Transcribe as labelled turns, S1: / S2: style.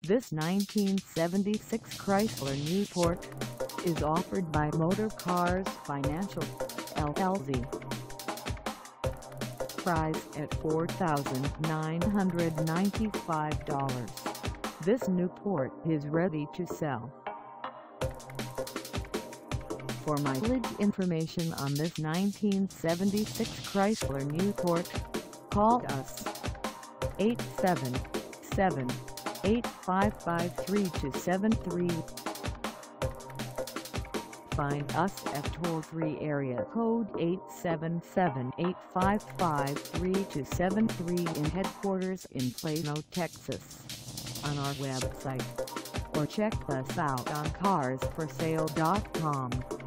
S1: This 1976 Chrysler NewPort is offered by Motorcars Financial, LLC. Priced at $4,995, this NewPort is ready to sell. For mileage information on this 1976 Chrysler NewPort, call us 877-855-3273. Find us at toll-free area code 877-855-3273 in headquarters in Plano, Texas, on our website, or check us out on carsforsale.com.